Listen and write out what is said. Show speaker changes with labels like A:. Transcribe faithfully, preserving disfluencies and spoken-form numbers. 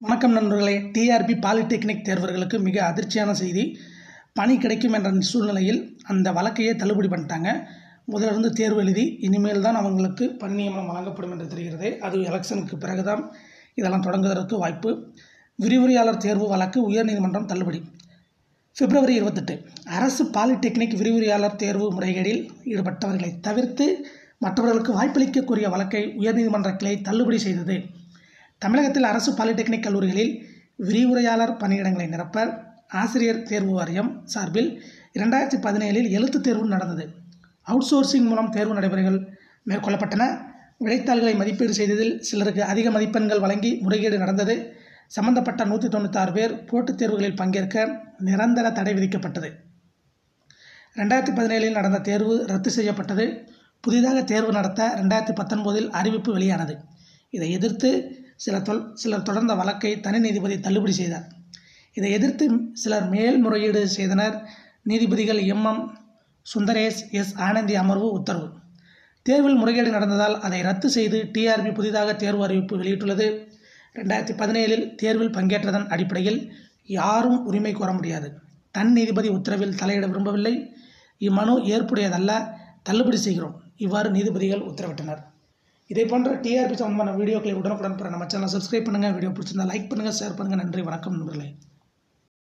A: வணக்கம் நண்பர்களே. TRB polytechnic தேர்வர்களுக்கு மிக அதிர்ச்சியான செய்தி. பணி கிடைக்கும் என்ற சூழ்நிலையில் அந்த வழக்கையே தள்ளுபடி பண்ணிட்டாங்க. முதலிருந்து தேர்வு எழுதி இனிமேல் தான் அவங்களுக்கு பணி நியமனம் வழங்கப்படும் என்று தெரிகிறது. அது எலெக்ஷனுக்கு பிறகுதான் இதெல்லாம் தொடங்குவதற்கு வாய்ப்பு. விரிவுரையாளர் தேர்வு வழக்கு உயர்நீதிமன்றம் தள்ளுபடி. பிப்ரவரி இருபத்தெட்டு அரசு பாலிடெக்னிக் விரிவுரையாளர் தேர்வு முறைகேடில் ஈடுபட்டவர்களை தவிர்த்து மற்றவர்களுக்கு வாய்ப்பளிக்கக்கூடிய வழக்கை உயர்நீதிமன்ற கிளை தள்ளுபடி செய்தது. தமிழகத்தில் அரசு பாலிடெக்னிக் கல்லூரிகளில் விரிவுரையாளர் பணியிடங்களை நிரப்ப ஆசிரியர் தேர்வு வாரியம் சார்பில் இரண்டாயிரத்தி பதினேழில் எழுத்து தேர்வு நடந்தது. அவுட் சோர்சிங் மூலம் தேர்வு நடைமுறைகள் மேற்கொள்ளப்பட்டன. விடைத்தாள்களை மதிப்பீடு செய்ததில் சிலருக்கு அதிக மதிப்பெண்கள் வழங்கி முறைகேடு நடந்தது. சம்பந்தப்பட்ட நூற்றி தொண்ணூற்றி ஆறு பேர் போட்டித் தேர்வுகளில் பங்கேற்க நிரந்தர தடை விதிக்கப்பட்டது. ரெண்டாயிரத்தி பதினேழில் நடந்த தேர்வு ரத்து செய்யப்பட்டது. புதிதாக தேர்வு நடத்த ரெண்டாயிரத்தி பத்தொன்பதில் அறிவிப்பு வெளியானது. இதை எதிர்த்து சில தொல் சிலர் தொடர்ந்த வழக்கை தனி நீதிபதி தள்ளுபடி செய்தார். இதை எதிர்த்து சிலர் மேல்முறையீடு செய்தனர். நீதிபதிகள் M M Sundaresh, S Anandhi அமர்வு உத்தரவு. தேர்வில் முறைகேடு நடந்ததால் அதை ரத்து செய்து டிஆர்பி புதிதாக தேர்வு அறிவிப்பு வெளியிட்டுள்ளது. ரெண்டாயிரத்தி பதினேழில் தேர்வில் பங்கேற்றதன் அடிப்படையில் யாரும் உரிமை கோர முடியாது. தன் நீதிபதி உத்தரவில் தலையிட விரும்பவில்லை. இம்மனு ஏற்புடையதல்ல, தள்ளுபடி செய்கிறோம். இவ்வாறு நீதிபதிகள் உத்தரவிட்டனர். இதே போன்ற டிஆர்பி சம்பந்தமான வீடியோக்களை உடனுக்குடன் பெற நம்ம சேனலை சப்ஸ்கிரைப் பண்ணுங்கள். வீடியோ பிடிச்சிருந்தா லைக் பண்ணுங்கள், ஷேர் பண்ணுங்கள். நன்றி, வணக்கம் நண்பர்களே.